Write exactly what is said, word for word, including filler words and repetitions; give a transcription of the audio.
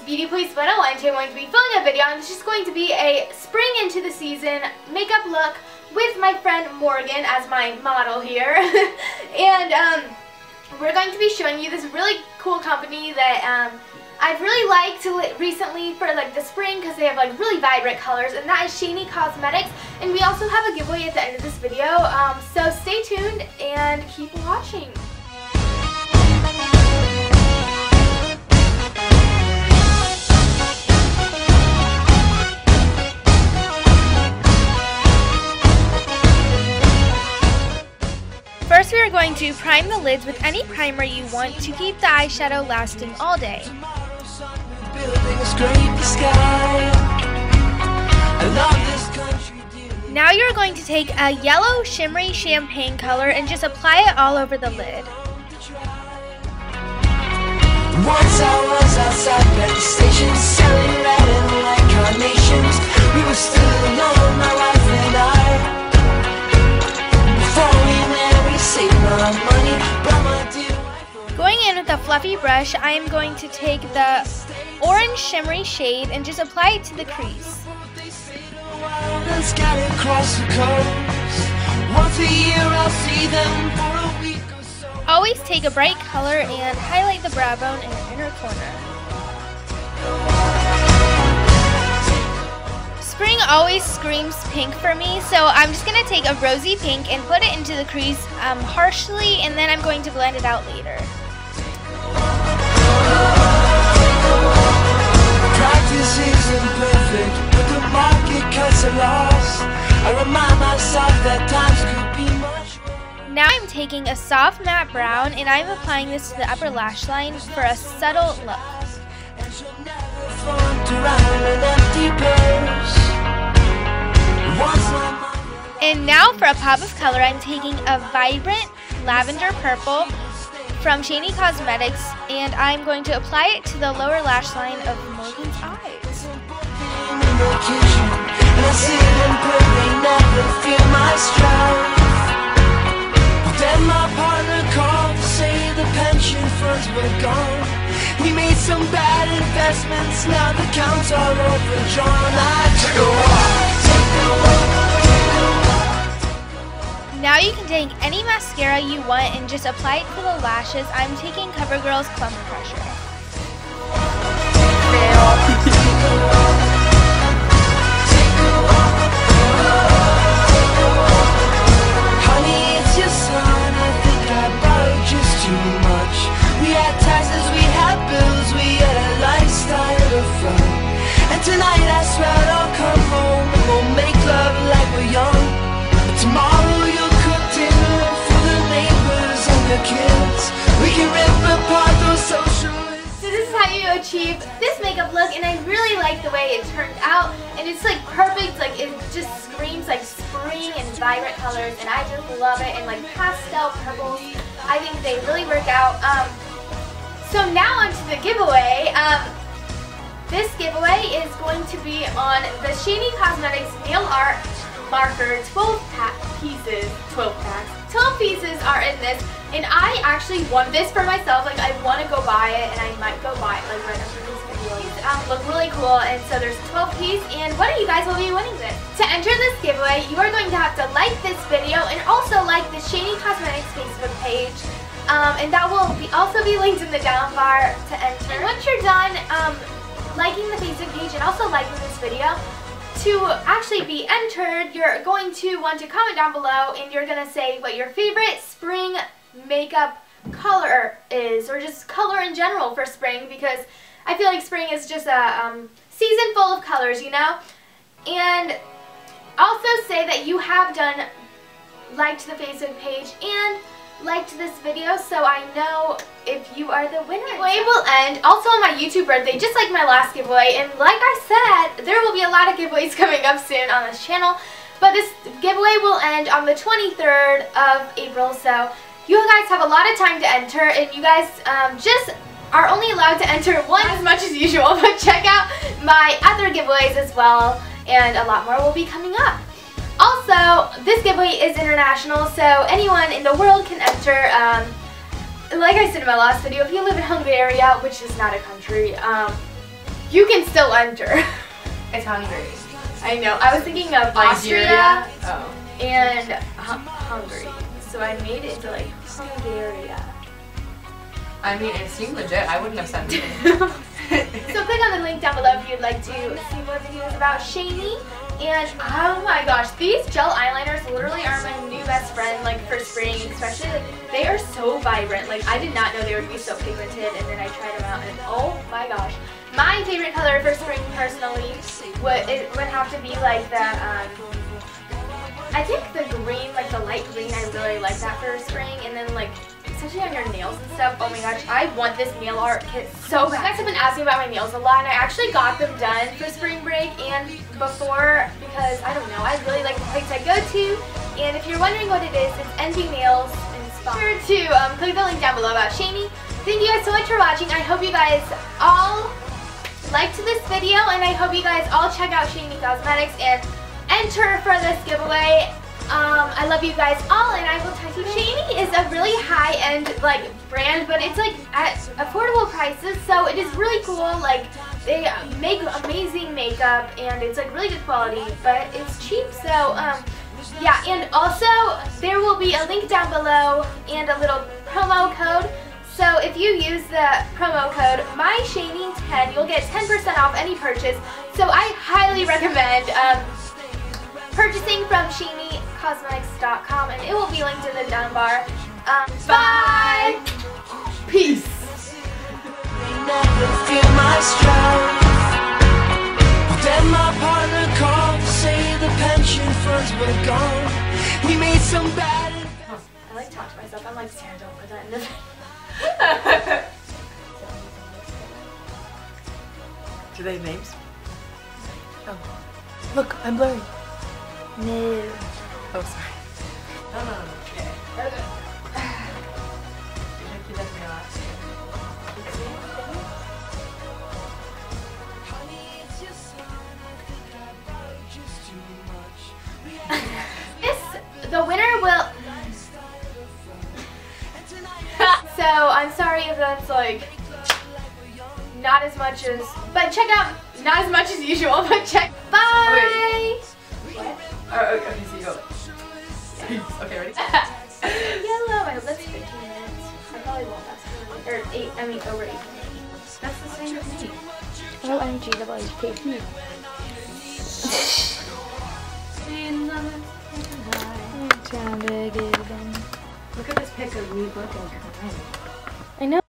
Beauty Police one oh one. Today I'm going to be filming a video, and it's just going to be a spring into the season makeup look with my friend Morgan as my model here. And um, we're going to be showing you this really cool company that um, I've really liked recently for like the spring because they have like really vibrant colors, and that is Shany Cosmetics. And we also have a giveaway at the end of this video, um, so stay tuned and keep watching. First, we are going to prime the lids with any primer you want to keep the eyeshadow lasting all day. Now you're going to take a yellow shimmery champagne color and just apply it all over the lid. Once I was outside at the station selling red and white carnations. We were still alone, my wife and I. Going in with a fluffy brush, I am going to take the orange shimmery shade and just apply it to the crease. Always take a bright color and highlight the brow bone in the inner corner. Spring always screams pink for me, so I'm just going to take a rosy pink and put it into the crease um, harshly, and then I'm going to blend it out later. Practice isn't perfect, but the market cuts a loss. I remind myself that times could be much worse. Now I'm taking a soft matte brown and I'm applying this to the upper lash line for a subtle look. And she'll never float around an empty purse. And now for a pop of color, I'm taking a vibrant lavender purple from Shany Cosmetics, and I'm going to apply it to the lower lash line of Morgan's eyes. Then my partner called to say the pension funds were gone. We made some bad investments, now the accounts are overdrawn. I took a walk, took a walk, took a walk. Now you can take any mascara you want and just apply it to the lashes. I'm taking CoverGirl's Clump Crusher. Tonight I swear I'll come home and we'll make love like we're young. But tomorrow you'll cook dinner for the neighbors and the kids. We can rip apart those socialists. So this is how you achieve this makeup look, and I really like the way it turned out. And it's like perfect, like it just screams like spring and vibrant colors, and I just love it. And like pastel purples, I think they really work out. Um, so now onto the giveaway. Um, This giveaway is going to be on the Shany Cosmetics Nail Art Marker twelve pack pieces. twelve packs. twelve pieces are in this, and I actually won this for myself. Like, I want to go buy it, and I might go buy it like right after this video. These um, look really cool, and so there's twelve pieces, and one of you guys will be winning this. To enter this giveaway, you are going to have to like this video and also like the Shany Cosmetics Facebook page. Um, and that will be also be linked in the down bar to enter. And once you're done, um, liking the Facebook page and also liking this video, to actually be entered, you're going to want to comment down below, and you're going to say what your favorite spring makeup color is, or just color in general for spring, because I feel like spring is just a um, season full of colors, you know? And also say that you have done liked the Facebook page and liked this video, so I know if you are the winner. The giveaway will end also on my YouTube birthday, just like my last giveaway, and like I said, there will be a lot of giveaways coming up soon on this channel, but this giveaway will end on the twenty-third of April, so you guys have a lot of time to enter, and you guys um, just are only allowed to enter one as much as usual, but check out my other giveaways as well, and a lot more will be coming up. Also, this giveaway is international, so anyone in the world can enter. Um, like I said in my last video, if you live in Hungary, which is not a country, um, You can still enter. It's Hungary. I know. I was thinking of Nigeria? Austria Oh. and Hun- Hungary. So I made it into like Hungary. I mean, it seemed legit. I wouldn't have sent it. So click on the link down below if you'd like to see more videos about Shani. And oh my gosh, these gel eyeliners literally are my new best friend, like for spring especially. Like, they are so vibrant. Like I did not know they would be so pigmented, and then I tried them out and oh my gosh. My favorite color for spring personally would, it would have to be like the, um, I think the green, like the light green, I really like that for spring. And then like, especially on your nails and stuff, oh my gosh, I want this nail art kit so bad. You guys have been asking about my nails a lot, and I actually got them done for spring break and before because, I don't know, I really like the place I go to. And if you're wondering what it is, it's Envy Nails and Spa. Be sure to um, click the link down below about Shani. Thank you guys so much for watching. I hope you guys all liked this video, and I hope you guys all check out Shani Cosmetics and enter for this giveaway. Um, I love you guys all, and I will talk to you. Shani is a really high-end like brand, but it's like at affordable prices, so it is really cool. Like they make amazing makeup, and it's like really good quality, but it's cheap. So um, yeah, and also there will be a link down below and a little promo code. So if you use the promo code my Shani ten, you'll get ten percent off any purchase. So I highly recommend um, purchasing from Shani Cosmetics dot com, and it will be linked in the down bar. Um, bye! Peace! They never feel my strife. Then my partner called to say the pension funds were gone. We made some bad. I like talk to myself. I'm like, Sarah, don't put that in the Do they have names? Oh. Look, I'm blurry. No. Oh, sorry. No, no, no. Okay. You left me last. This, the winner will... So, I'm sorry if that's like not as much as, but check out, not as much as usual, but check, bye! Oh, what? Oh, okay, so you go. Yeah. Okay, ready? Yellow, I hope that's fifteen minutes. I probably won't last, or eight, I mean over eight minutes. That's the same as me. O M G, double H K P. Look at this pic of me looking kind. I know.